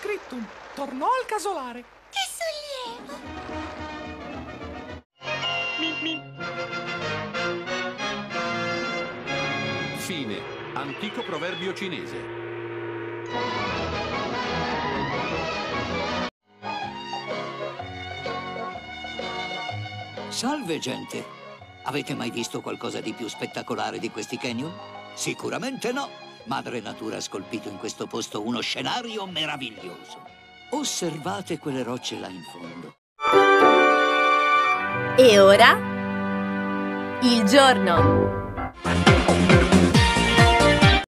Scriptum tornò al casolare. Che sollievo! Fine. Antico proverbio cinese. Salve, gente! Avete mai visto qualcosa di più spettacolare di questi canyon? Sicuramente no! Madre Natura ha scolpito in questo posto uno scenario meraviglioso. Osservate quelle rocce là in fondo. E ora? Il giorno!